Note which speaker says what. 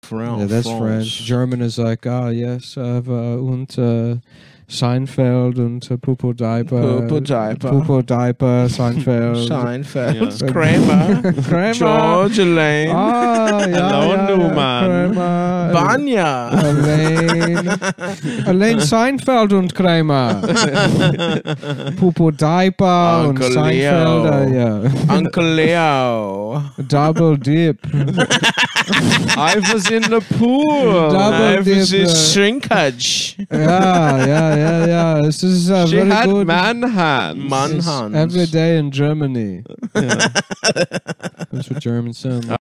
Speaker 1: Yeah, that's French. German is like, yes, und Seinfeld und Pupo Diaper. Pupo Diaper, Seinfeld.
Speaker 2: Seinfeld. Yeah. Kramer. George, Elaine.
Speaker 1: Newman.
Speaker 2: Kramer. Banya.
Speaker 1: Elaine Seinfeld und Kramer. Pupo Diaper und Seinfeld.
Speaker 2: Uncle Leo.
Speaker 1: Double dip.
Speaker 2: I was in the pool.
Speaker 1: Double dip.
Speaker 2: I was in shrinkage.
Speaker 1: Yeah. This is
Speaker 2: she
Speaker 1: very
Speaker 2: had
Speaker 1: good.
Speaker 2: Manhunt.
Speaker 1: Every day in Germany. That's what Germans sound like.